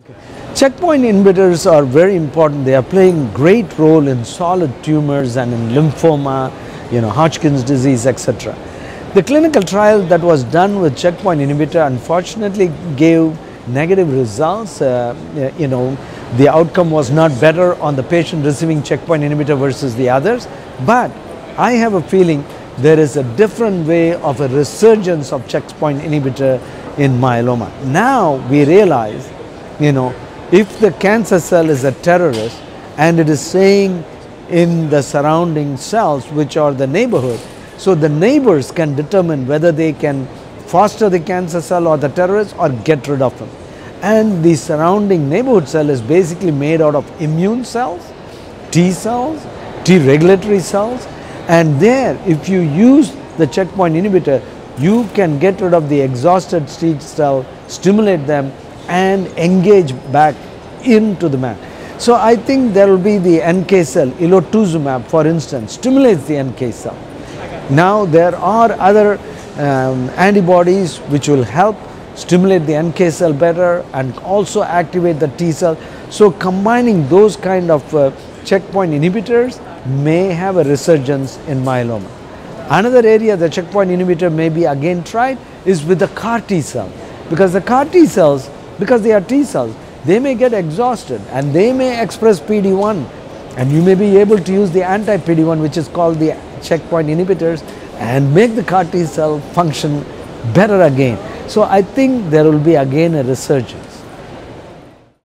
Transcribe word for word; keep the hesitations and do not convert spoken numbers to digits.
Checkpoint inhibitors are very important. They are playing great role in solid tumors and in lymphoma, you know, Hodgkin's disease, et cetera. The clinical trial that was done with checkpoint inhibitor unfortunately gave negative results. Uh, you know, the outcome was not better on the patient receiving checkpoint inhibitor versus the others. But I have a feeling there is a different way of a resurgence of checkpoint inhibitor in myeloma. Now we realize, you know, if the cancer cell is a terrorist and it is staying in the surrounding cells, which are the neighborhood, so the neighbors can determine whether they can foster the cancer cell or the terrorist or get rid of them. And the surrounding neighborhood cell is basically made out of immune cells, T cells, T regulatory cells, and there if you use the checkpoint inhibitor, you can get rid of the exhausted T cell, stimulate them and engage back into the man. So I think there will be the N K cell, elotuzumab for instance, stimulates the N K cell. Now there are other um, antibodies which will help stimulate the N K cell better and also activate the T cell. So combining those kind of uh, checkpoint inhibitors may have a resurgence in myeloma. Another area the checkpoint inhibitor may be again tried is with the C A R T cell, because the C A R T cells, because they are T cells, they may get exhausted and they may express P D one, and you may be able to use the anti-P D one, which is called the checkpoint inhibitors, and make the C A R T cell function better again. So I think there will be again a resurgence.